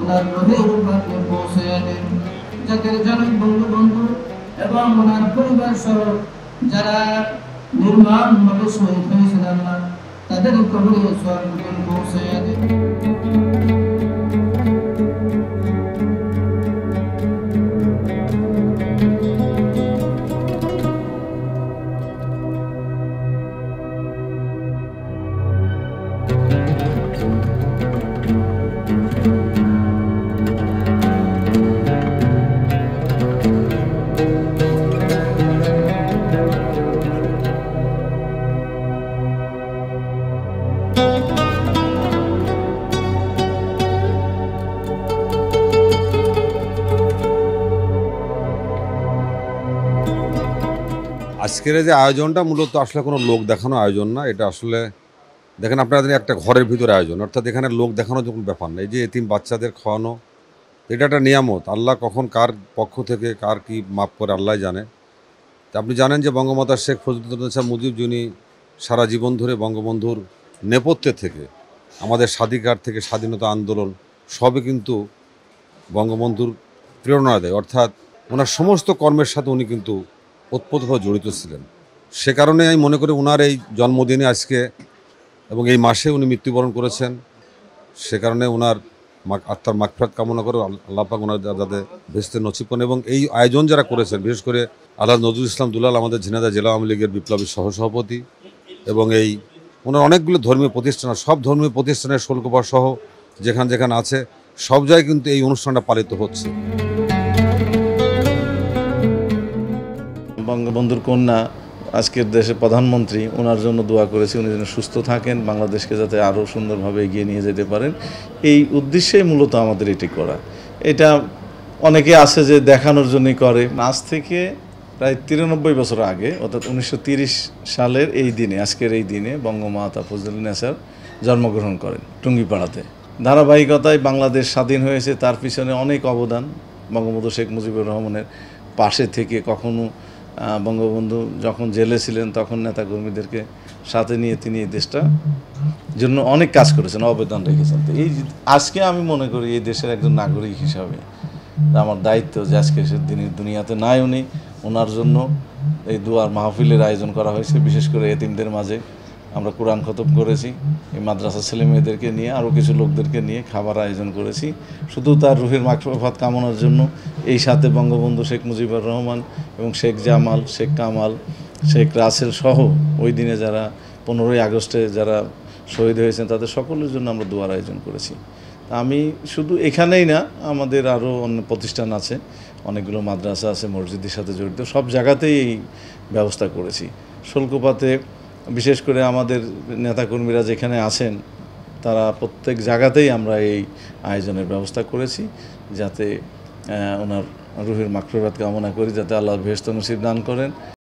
ওনার রোহের পাকে পৌঁছে দেন। জাতির জনক বঙ্গবন্ধু এবং ওনার পরিবার সহ যারা নির্মমভাবে শহীদ হয়েছেন, আল্লাহ তাদের কবরে সওয়াব পৌঁছে দেন। আজকের যে আয়োজনটা মূলত আসলে কোনো লোক দেখানো আয়োজন না। এটা আসলে দেখেন আপনাদের একটা ঘরের ভিতরে আয়োজন, অর্থাৎ এখানে লোক দেখানোর যখন ব্যাপার না। এই যে এতিম বাচ্চাদের খাওয়ানো, এটা একটা নিয়ামত। আল্লাহ কখন কার পক্ষ থেকে কার কি মাফ করে আল্লাহ জানে। তা আপনি জানেন যে বঙ্গমাতা শেখ ফজিলাতুন্নেছা মুজিব, যিনি সারা জীবন ধরে বঙ্গবন্ধুর নেপথ্যে থেকে আমাদের স্বাধিকার থেকে স্বাধীনতা আন্দোলন সবই কিন্তু বঙ্গবন্ধুর প্রেরণা দেয়, অর্থাৎ ওনার সমস্ত কর্মের সাথে উনি কিন্তু ওতপ্রোতভাবে জড়িত ছিলেন। সে কারণে আমি মনে করি ওনার এই জন্মদিনে আজকে এবং এই মাসে উনি মৃত্যুবরণ করেছেন। সে কারণে ওনার আত্মার মাগফিরাত কামনা করে আল্লাহ পাক ওনার যাতে ভেস্তে নসিব করেন। এবং এই আয়োজন যারা করেছেন, বিশেষ করে আলহাজ নজরুল ইসলাম দুলাল, আমাদের ঝিনাইদহ জেলা আওয়ামী লীগের বিপ্লবী সহসভাপতি, এবং এই ওনার অনেকগুলো ধর্মীয় প্রতিষ্ঠান, সব ধর্মীয় প্রতিষ্ঠানের শুল্কপার সহ যেখানে যেখানে আছে সব জায়গায় কিন্তু এই অনুষ্ঠানটা পালিত হচ্ছে। বঙ্গবন্ধুর কন্যা আজকের দেশের প্রধানমন্ত্রী, ওনার জন্য দোয়া করেছি উনি যেন সুস্থ থাকেন, বাংলাদেশকে যাতে আরও সুন্দরভাবে এগিয়ে নিয়ে যেতে পারেন। এই উদ্দেশ্যেই মূলত আমাদের এটি করা। এটা অনেকে আছে যে দেখানোর জন্যই করে। আজ থেকে প্রায় 93 বছর আগে, অর্থাৎ 1930 সালের এই দিনে, আজকের এই দিনে বঙ্গমাতা ফজিলাতুন্নেছা জন্মগ্রহণ করেন টুঙ্গিপাড়াতে। ধারাবাহিকতায় বাংলাদেশ স্বাধীন হয়েছে, তার পিছনে অনেক অবদান। বঙ্গবন্ধু শেখ মুজিবুর রহমানের পাশে থেকে কখনো বঙ্গবন্ধু যখন জেলে ছিলেন তখন নেতাকর্মীদেরকে সাথে নিয়ে তিনি এই দেশটা জন্য অনেক কাজ করেছেন, অবদান রেখেছেন। তো এই আজকে আমি মনে করি এই দেশের একজন নাগরিক হিসাবে আমার দায়িত্ব যে আজকে সে দুনিয়াতে নাই উনি, ওনার জন্য এই দুয়ার মাহফিলের আয়োজন করা হয়েছে। বিশেষ করে এতিমদের মাঝে আমরা কোরআন খতম করেছি, এই মাদ্রাসা ছেলেমেয়েদেরকে নিয়ে আরও কিছু লোকদেরকে নিয়ে খাবার আয়োজন করেছি শুধু তার রুহের মাগফিরাত কামনার জন্য। এই সাথে বঙ্গবন্ধু শেখ মুজিবুর রহমান এবং শেখ জামাল, শেখ কামাল, শেখ রাসেল সহ ওই দিনে যারা 15ই আগস্টে যারা শহীদ হয়েছেন তাদের সকলের জন্য আমরা দোয়ার আয়োজন করেছি। আমি শুধু এখানেই না, আমাদের আরও অন্য প্রতিষ্ঠান আছে, অনেকগুলো মাদ্রাসা আছে মসজিদের সাথে জড়িত, সব জায়গাতেই এই ব্যবস্থা করেছি। শুল্কপাতে বিশেষ করে আমাদের নেতাকর্মীরা যেখানে আছেন তারা প্রত্যেক জায়গাতেই আমরা এই আয়োজনের ব্যবস্থা করেছি, যাতে ওনার রুহের মাগফিরাত কামনা করি, যাতে আল্লাহ বেহেশত নসিব দান করেন।